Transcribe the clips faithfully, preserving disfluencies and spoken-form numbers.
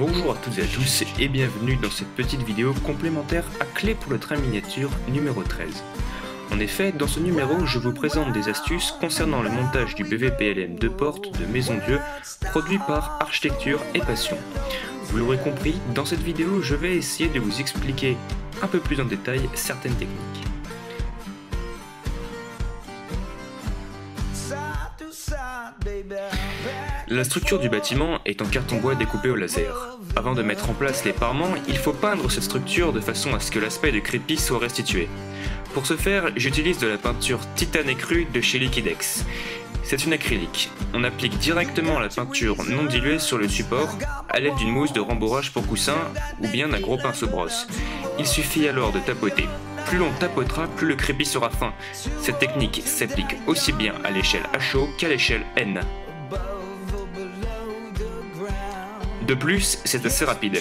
Bonjour à toutes et à tous et bienvenue dans cette petite vidéo complémentaire à clé pour le train miniature numéro treize. En effet, dans ce numéro, je vous présente des astuces concernant le montage du B V P L M deux portes de Maison Dieu produit par Architecture et Passion. Vous l'aurez compris, dans cette vidéo, je vais essayer de vous expliquer un peu plus en détail certaines techniques. La structure du bâtiment est en carton bois découpé au laser. Avant de mettre en place les parements, il faut peindre cette structure de façon à ce que l'aspect de crépi soit restitué. Pour ce faire, j'utilise de la peinture titane écrue de chez Liquidex. C'est une acrylique. On applique directement la peinture non diluée sur le support à l'aide d'une mousse de rembourrage pour coussin ou bien d'un gros pinceau brosse. Il suffit alors de tapoter. Plus l'on tapotera, plus le crépi sera fin. Cette technique s'applique aussi bien à l'échelle H O qu'à l'échelle N. De plus, c'est assez rapide.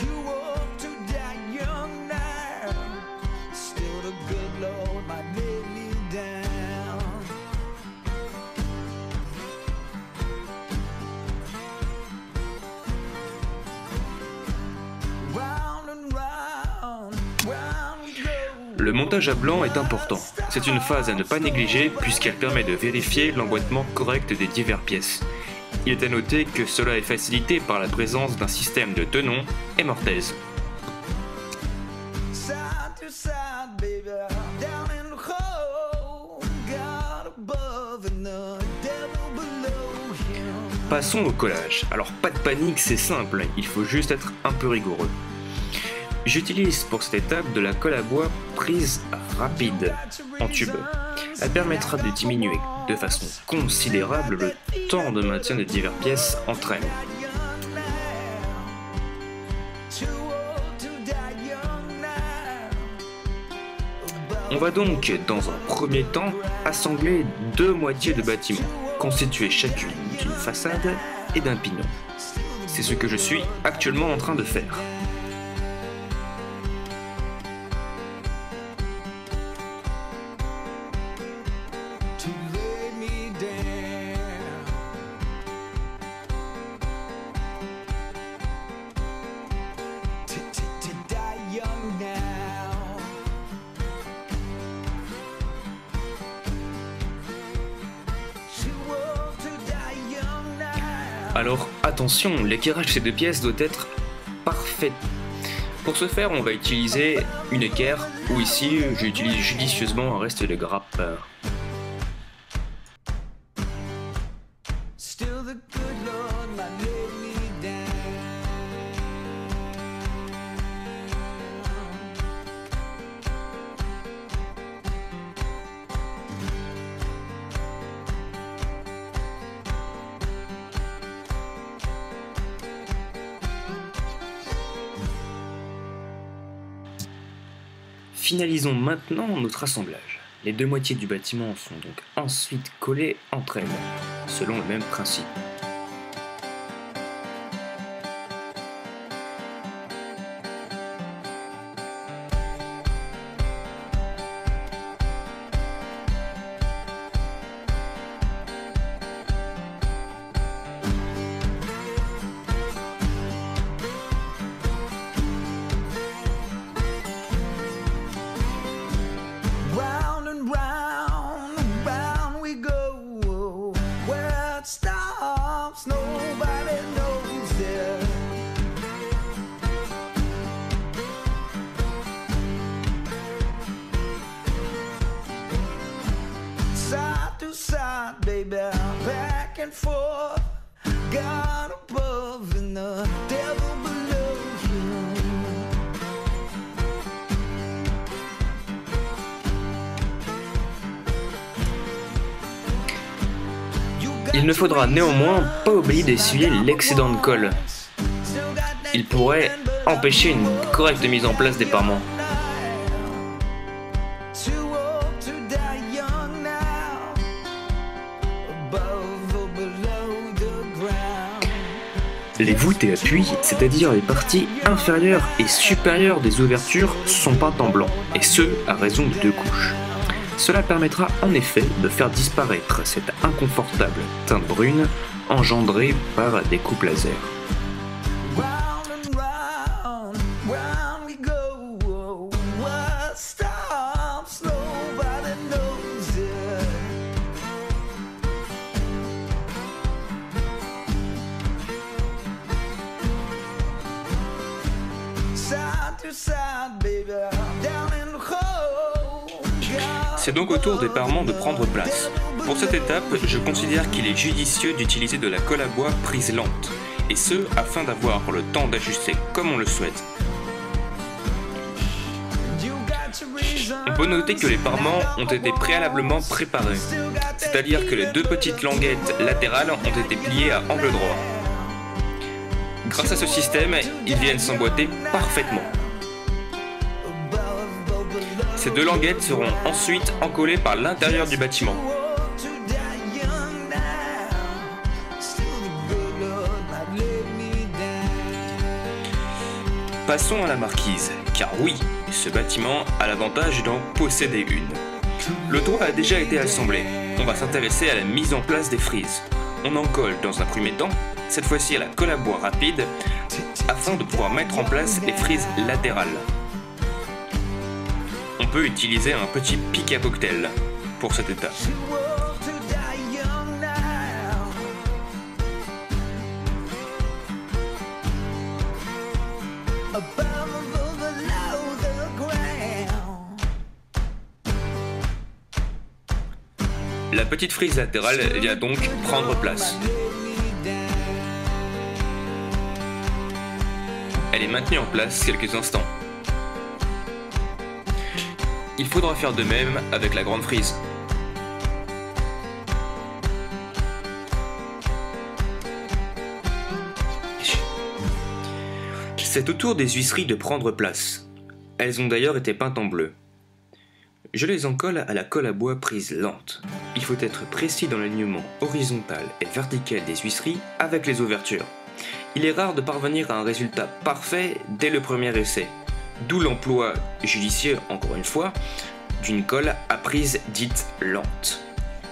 Le montage à blanc est important. C'est une phase à ne pas négliger puisqu'elle permet de vérifier l'emboîtement correct des diverses pièces. Il est à noter que cela est facilité par la présence d'un système de tenons et mortaises. Passons au collage. Alors pas de panique, c'est simple, il faut juste être un peu rigoureux. J'utilise pour cette étape de la colle à bois prise rapide en tube. Elle permettra de diminuer de façon considérable le temps de maintien de diverses pièces entre elles. On va donc, dans un premier temps, assembler deux moitiés de bâtiment, constituées chacune d'une façade et d'un pignon. C'est ce que je suis actuellement en train de faire. Alors attention, l'équerrage de ces deux pièces doit être parfait. Pour ce faire, on va utiliser une équerre, ou ici, j'utilise judicieusement un reste de grappe. Finalisons maintenant notre assemblage. Les deux moitiés du bâtiment sont donc ensuite collées entre elles, selon le même principe. Baby, back and forth, God above and the devil below you. Il ne faudra néanmoins pas oublier d'essuyer l'excédent de colle. Il pourrait empêcher une correcte mise en place des parements. Les voûtes et appuis, c'est-à-dire les parties inférieures et supérieures des ouvertures, sont peintes en blanc, et ce, à raison de deux couches. Cela permettra en effet de faire disparaître cette inconfortable teinte brune engendrée par des coupes laser. C'est donc au tour des parements de prendre place. Pour cette étape, je considère qu'il est judicieux d'utiliser de la colle à bois prise lente, et ce, afin d'avoir le temps d'ajuster comme on le souhaite. On peut noter que les parements ont été préalablement préparés, c'est-à-dire que les deux petites languettes latérales ont été pliées à angle droit. Grâce à ce système, ils viennent s'emboîter parfaitement. Ces deux languettes seront ensuite encollées par l'intérieur du bâtiment. Passons à la marquise, car oui, ce bâtiment a l'avantage d'en posséder une. Le toit a déjà été assemblé. On va s'intéresser à la mise en place des frises. On en colle dans un premier temps, cette fois-ci à la colle à bois rapide, afin de pouvoir mettre en place les frises latérales. On peut utiliser un petit pic à cocktail pour cette étape. La petite frise latérale vient donc prendre place. Elle est maintenue en place quelques instants. Il faudra faire de même avec la grande frise. C'est au tour des huisseries de prendre place. Elles ont d'ailleurs été peintes en bleu. Je les encolle à la colle à bois prise lente. Il faut être précis dans l'alignement horizontal et vertical des huisseries avec les ouvertures. Il est rare de parvenir à un résultat parfait dès le premier essai, d'où l'emploi judicieux, encore une fois, d'une colle à prise dite lente.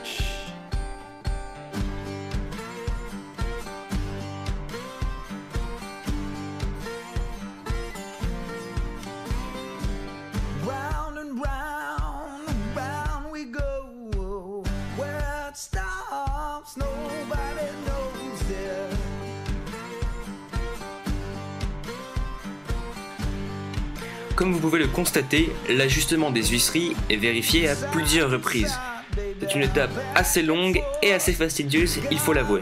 Comme vous pouvez le constater, l'ajustement des huisseries est vérifié à plusieurs reprises. C'est une étape assez longue et assez fastidieuse, il faut l'avouer.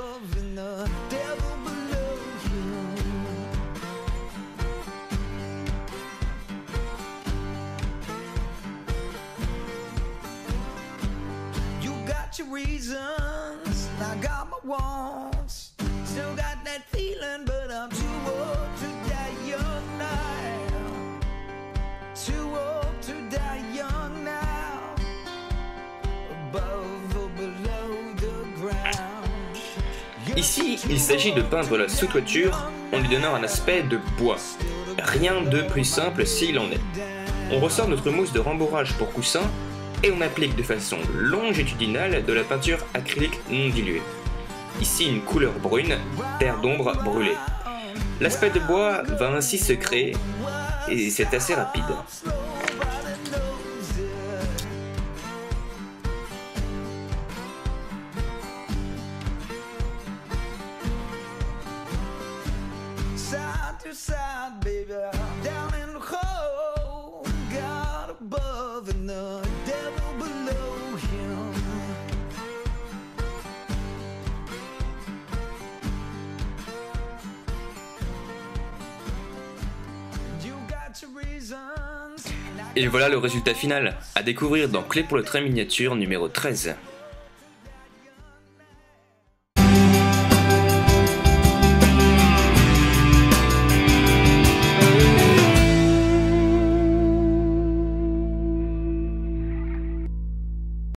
Ici, il s'agit de peindre la sous-toiture en lui donnant un aspect de bois. Rien de plus simple s'il en est. On ressort notre mousse de rembourrage pour coussin et on applique de façon longitudinale de la peinture acrylique non diluée. Ici une couleur brune, terre d'ombre brûlée. L'aspect de bois va ainsi se créer et c'est assez rapide. Et voilà le résultat final, à découvrir dans Clé pour le trait miniature numéro treize.